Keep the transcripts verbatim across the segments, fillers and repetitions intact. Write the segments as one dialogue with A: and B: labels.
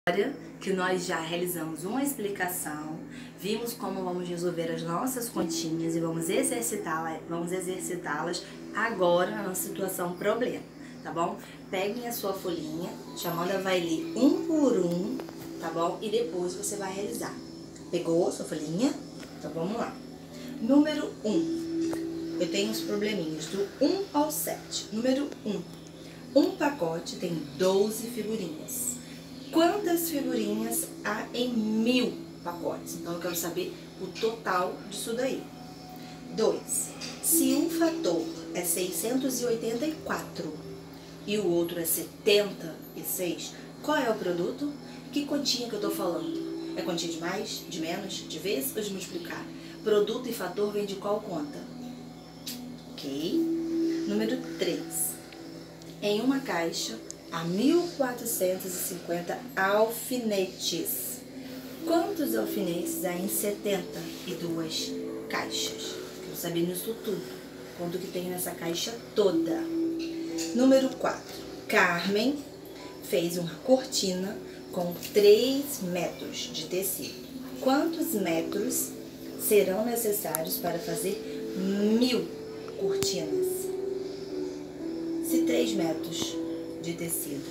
A: Agora que nós já realizamos uma explicação, vimos como vamos resolver as nossas continhas e vamos exercitá-las, vamos exercitá-las agora na nossa situação problema, tá bom? Peguem a sua folhinha, Chamanda vai ler um por um, tá bom? E depois você vai realizar. Pegou a sua folhinha? Então vamos lá. Número um. Eu tenho os probleminhas do um ao sete. Número um. Um pacote tem doze figurinhas. Quantas figurinhas há em mil pacotes? Então, eu quero saber o total disso daí. dois. Se um fator é seiscentos e oitenta e quatro e o outro é setenta e seis, qual é o produto? Que continha que eu tô falando? É continha de mais, de menos, de vezes ou de multiplicar? Produto e fator vem de qual conta? Ok. Número três. Em uma caixa, há mil quatrocentos e cinquenta alfinetes. Quantos alfinetes há em setenta e duas caixas? Quero saber nisso tudo. Quanto que tem nessa caixa toda? Número quatro. Carmen fez uma cortina com três metros de tecido. Quantos metros serão necessários para fazer mil cortinas? Se três metros de tecido.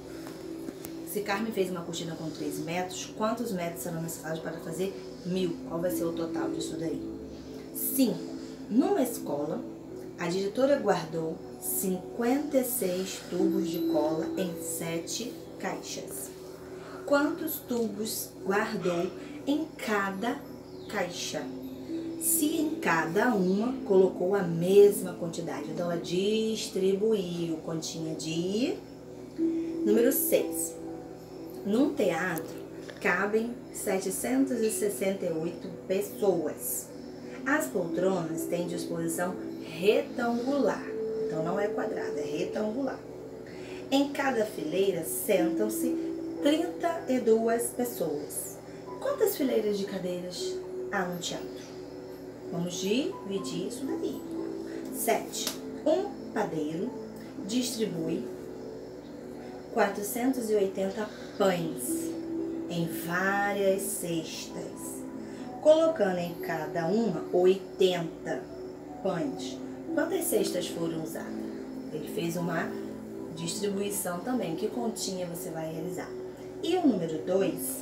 A: Se Carmen fez uma cortina com três metros, quantos metros serão necessários para fazer mil? Qual vai ser o total disso daí? cinco. Numa escola, a diretora guardou cinquenta e seis tubos de cola em sete caixas. Quantos tubos guardou em cada caixa? Se em cada uma colocou a mesma quantidade, então ela distribuiu, continha de... Número seis. Num teatro cabem setecentas e sessenta e oito pessoas. As poltronas têm disposição retangular, então não é quadrada, é retangular. Em cada fileira sentam-se trinta e duas pessoas. Quantas fileiras de cadeiras há no teatro? Vamos dividir isso daí. sete. Um padeiro distribui quatrocentos e oitenta pães em várias cestas, colocando em cada uma oitenta pães. Quantas cestas foram usadas? Ele fez uma distribuição também. Que continha você vai realizar? E o número dois?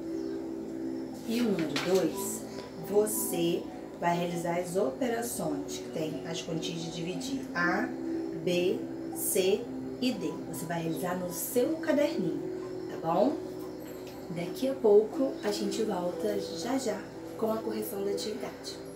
A: E o número dois, você vai realizar as operações que tem as continhas de dividir A, B, C e D. Você vai realizar no seu caderninho, tá bom? Daqui a pouco a gente volta já já com a correção da atividade.